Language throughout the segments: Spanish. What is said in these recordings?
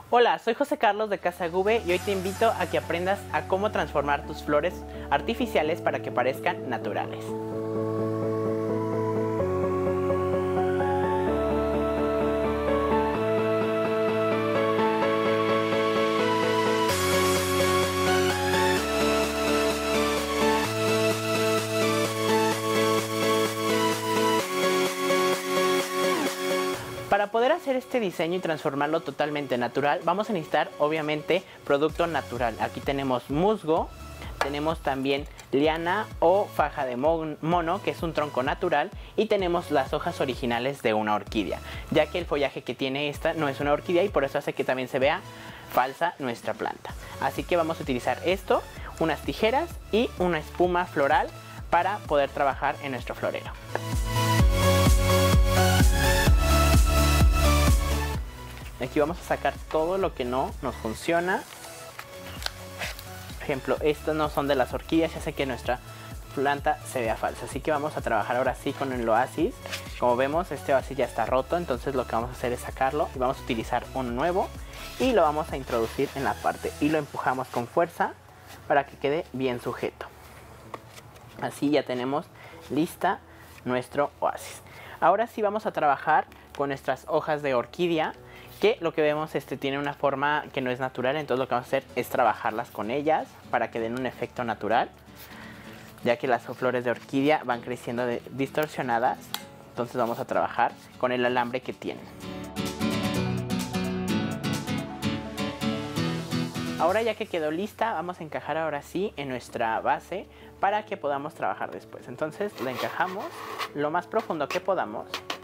Hola, soy José Carlos de Casa Gube y hoy te invito a que aprendas a cómo transformar tus flores artificiales para que parezcan naturales. Para poder hacer este diseño y transformarlo totalmente natural, vamos a necesitar obviamente producto natural. Aquí tenemos musgo, tenemos también liana o faja de mono, que es un tronco natural, y tenemos las hojas originales de una orquídea, ya que el follaje que tiene esta no es una orquídea y por eso hace que también se vea falsa nuestra planta. Así que vamos a utilizar esto, unas tijeras y una espuma floral para poder trabajar en nuestro florero. Aquí vamos a sacar todo lo que no nos funciona. Por ejemplo, estos no son de las orquídeas, ya hace que nuestra planta se vea falsa. Así que vamos a trabajar ahora sí con el oasis. Como vemos, este oasis ya está roto, entonces lo que vamos a hacer es sacarlo y vamos a utilizar uno nuevo y lo vamos a introducir en la parte y lo empujamos con fuerza para que quede bien sujeto. Así ya tenemos lista nuestro oasis. Ahora sí vamos a trabajar con nuestras hojas de orquídea, que lo que vemos tiene una forma que no es natural, entonces lo que vamos a hacer es trabajarlas con ellas para que den un efecto natural, ya que las flores de orquídea van creciendo distorsionadas, entonces vamos a trabajar con el alambre que tienen. Ahora ya que quedó lista, vamos a encajar ahora sí en nuestra base para que podamos trabajar después. Entonces la encajamos lo más profundo que podamos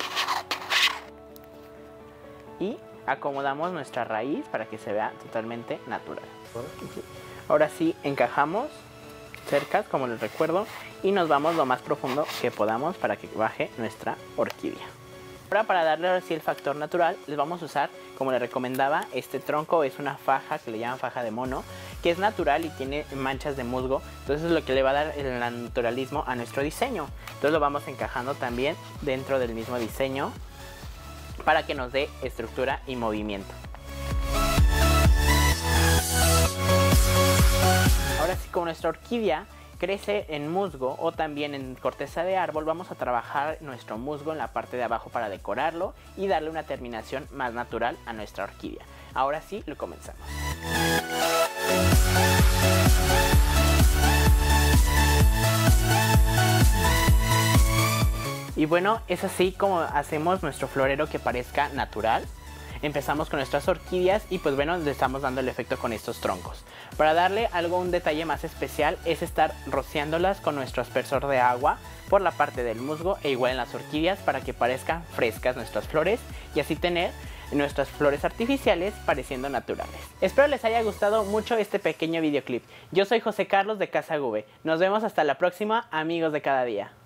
y acomodamos nuestra raíz para que se vea totalmente natural. Ahora sí encajamos cerca, como les recuerdo, y nos vamos lo más profundo que podamos para que baje nuestra orquídea. Ahora, para darle ahora sí el factor natural, les vamos a usar, como les recomendaba, este tronco es una faja que le llaman faja de mono, que es natural y tiene manchas de musgo, entonces es lo que le va a dar el naturalismo a nuestro diseño. Entonces lo vamos encajando también dentro del mismo diseño para que nos dé estructura y movimiento. Ahora sí, como nuestra orquídea crece en musgo o también en corteza de árbol, vamos a trabajar nuestro musgo en la parte de abajo para decorarlo y darle una terminación más natural a nuestra orquídea. Ahora sí, lo comenzamos. Y bueno, es así como hacemos nuestro florero que parezca natural. Empezamos con nuestras orquídeas y pues bueno, le estamos dando el efecto con estos troncos. Para darle un detalle más especial es estar rociándolas con nuestro aspersor de agua por la parte del musgo e igual en las orquídeas para que parezcan frescas nuestras flores y así tener nuestras flores artificiales pareciendo naturales. Espero les haya gustado mucho este pequeño videoclip. Yo soy José Carlos de Casa Gube. Nos vemos hasta la próxima, amigos de cada día.